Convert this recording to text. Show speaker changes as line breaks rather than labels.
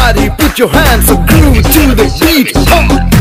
Everybody put your hands so groove to the beat.